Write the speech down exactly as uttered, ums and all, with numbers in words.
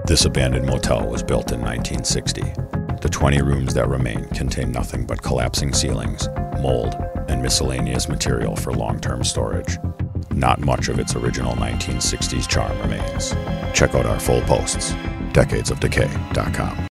This abandoned motel was built in nineteen sixty. The twenty rooms that remain contain nothing but collapsing ceilings, mold, and miscellaneous material for long-term storage. Not much of its original nineteen sixties charm remains. Check out our full posts, decades of decay dot com.